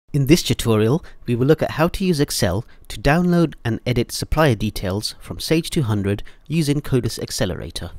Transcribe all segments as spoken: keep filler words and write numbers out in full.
In this tutorial, we will look at how to use Excel to download and edit supplier details from Sage two hundred using Codis Accelerator.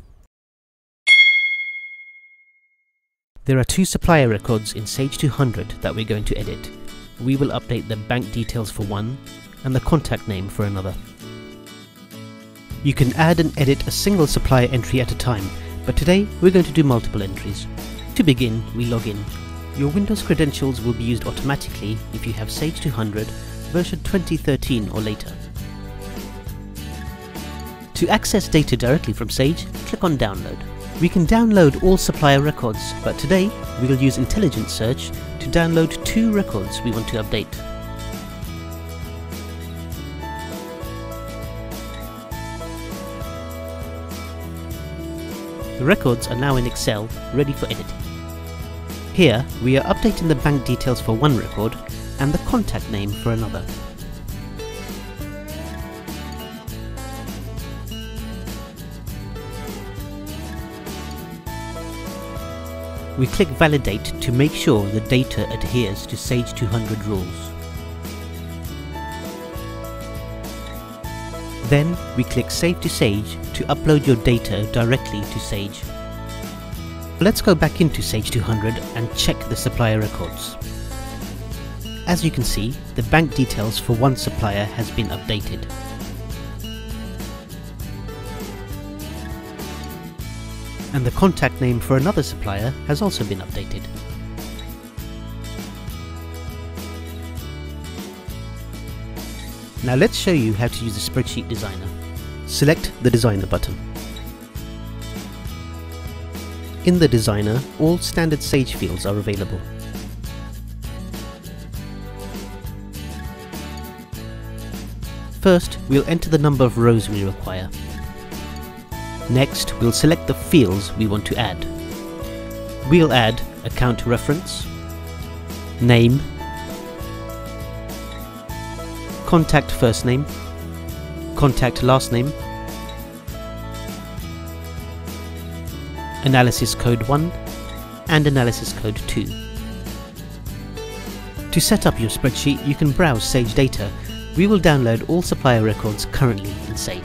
There are two supplier records in Sage two hundred that we're going to edit. We will update the bank details for one and the contact name for another. You can add and edit a single supplier entry at a time, but today we're going to do multiple entries. To begin, we log in. Your Windows credentials will be used automatically if you have Sage two hundred version twenty thirteen or later. To access data directly from Sage, click on Download. We can download all supplier records, but today we will use Intelligent Search to download two records we want to update. The records are now in Excel, ready for editing. Here, we are updating the bank details for one record and the contact name for another. We click Validate to make sure the data adheres to Sage two hundred rules. Then, we click Save to Sage to upload your data directly to Sage. Let's go back into Sage two hundred and check the supplier records. As you can see, the bank details for one supplier has been updated. And the contact name for another supplier has also been updated. Now let's show you how to use the Spreadsheet Designer. Select the Designer button. In the Designer, all standard Sage fields are available. First, we'll enter the number of rows we require. Next, we'll select the fields we want to add. We'll add account reference, name, contact first name, contact last name, analysis code one and analysis code two. To set up your spreadsheet, you can browse Sage data. We will download all supplier records currently in Sage.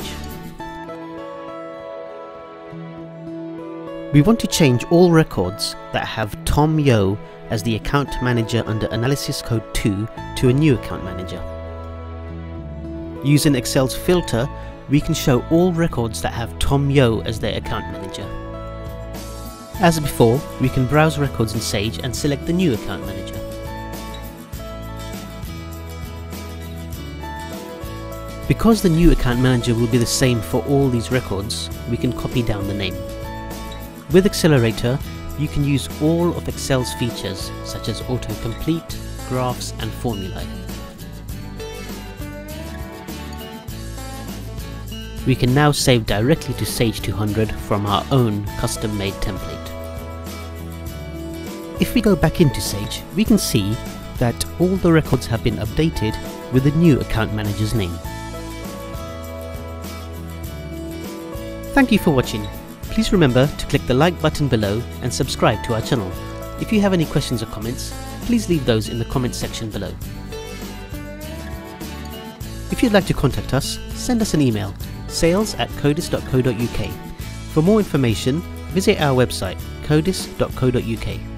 We want to change all records that have Tom Yo as the account manager under analysis code two to a new account manager. Using Excel's filter, we can show all records that have Tom Yo as their account manager. As before, we can browse records in Sage and select the new account manager. Because the new account manager will be the same for all these records, we can copy down the name. With Accelerator, you can use all of Excel's features such as autocomplete, graphs and formulae. We can now save directly to Sage two hundred from our own custom-made template. If we go back into Sage, we can see that all the records have been updated with the new account manager's name. Thank you for watching. Please remember to click the like button below and subscribe to our channel. If you have any questions or comments, please leave those in the comments section below. If you'd like to contact us, send us an email, sales at codis dot co dot uk. For more information, visit our website, codis dot co dot uk.